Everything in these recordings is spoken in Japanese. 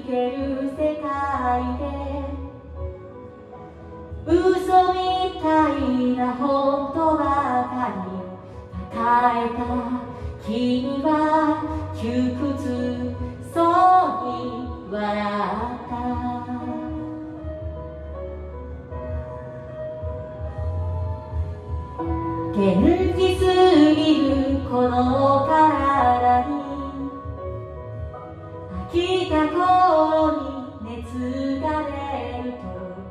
ける世界で嘘みたいな本当ばかり抱えた君は窮屈そうに笑った元気すぎるこの体に飽きた頃に熱が出る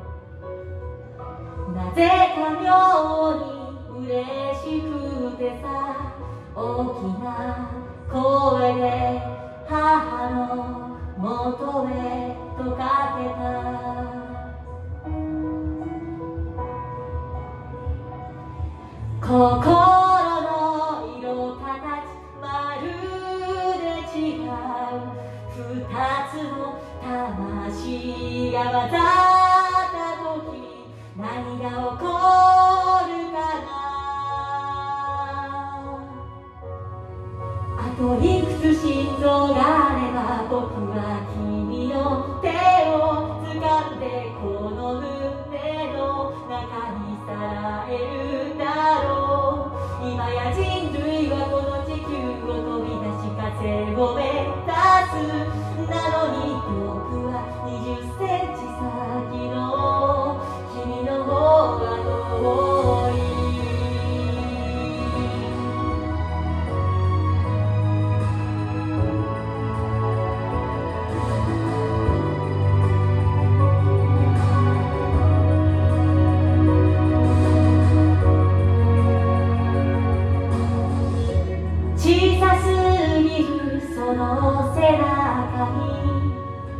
となぜか妙に嬉しくてさ大きな声で母の元へとかけた心の色形まるで違う二つの魂が混ざった時何が起こるかなあといくつ心臓があれば僕は君の手を掴んでこの胸の中にさらえるだろう今や人類はこの地球を飛び出し風を目指すなのに僕は20センチ先の君の方が遠い小さすぎるその背中に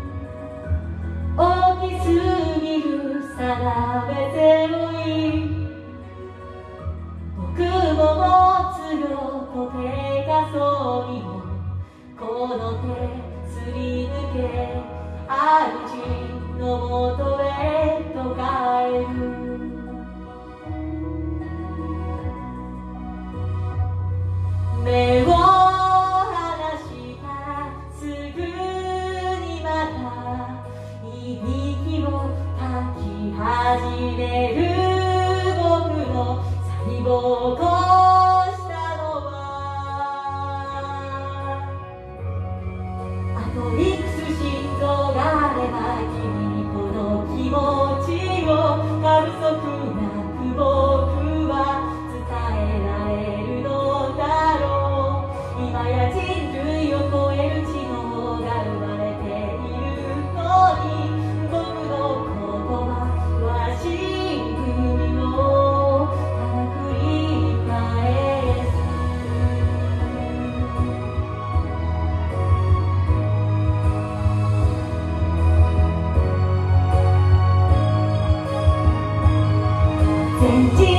大きすぎる定めてもいい僕も持つよと手がそうにもこの手すり抜け主のもとへと帰る目を離したらすぐにまたいびきをかき始める僕の細胞をしたのはあといくつ心臓があれば君にこの気持ちを過不足なく僕は伝えられるのだろう今や人類を超える知能が生まれているのに僕の言葉は死組をただ繰り返す全人